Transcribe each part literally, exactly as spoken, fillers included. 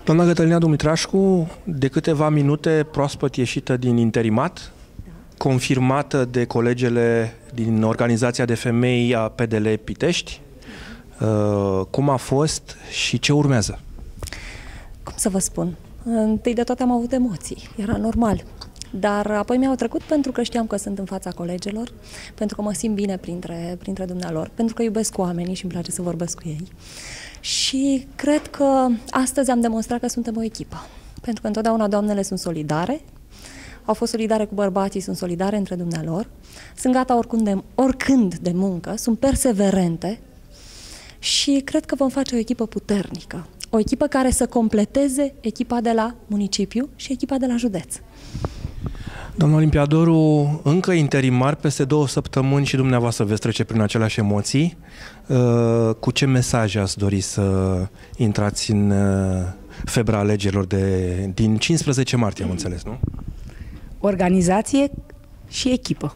Doamna Cătălina Dumitrașcu, de câteva minute proaspăt ieșită din interimat, confirmată de colegele din organizația de femei a P D L Pitești. Cum a fost și ce urmează? Cum să vă spun? Întâi de toate am avut emoții, era normal. Dar apoi mi-au trecut pentru că știam că sunt în fața colegilor, pentru că mă simt bine printre, printre dumnealor, pentru că iubesc oamenii și îmi place să vorbesc cu ei. Și cred că astăzi am demonstrat că suntem o echipă. Pentru că întotdeauna doamnele sunt solidare, au fost solidare cu bărbații, sunt solidare între dumnealor, sunt gata oricând de, oricând de muncă, sunt perseverente și cred că vom face o echipă puternică. O echipă care să completeze echipa de la municipiu și echipa de la județ. Doamna Olimpiadoru, încă interimar, peste două săptămâni și dumneavoastră veți trece prin aceleași emoții. Cu ce mesaje ați dori să intrați în febra alegerilor de, din cincisprezece martie, am înțeles, nu? Organizație și echipă.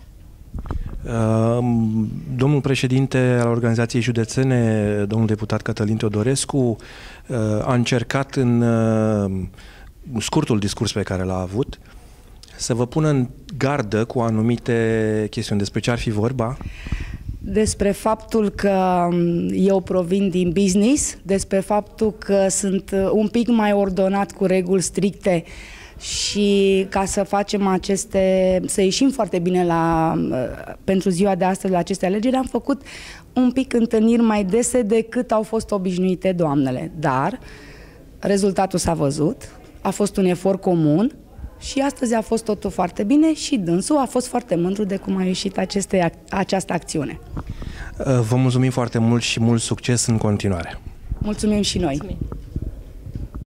Domnul președinte al organizației județene, domnul deputat Cătălin Teodorescu, a încercat în scurtul discurs pe care l-a avut să vă pună în gardă cu anumite chestiuni. Despre ce ar fi vorba? Despre faptul că eu provin din business, despre faptul că sunt un pic mai ordonat cu reguli stricte și ca să facem aceste, să ieșim foarte bine la, pentru ziua de astăzi la aceste alegeri, am făcut un pic întâlniri mai dese decât au fost obișnuite doamnele. Dar rezultatul s-a văzut, a fost un efort comun și astăzi a fost totul foarte bine și dânsul a fost foarte mândru de cum a ieșit aceste, această acțiune. Vă mulțumim foarte mult și mult succes în continuare. Mulțumim și noi. Mulțumim.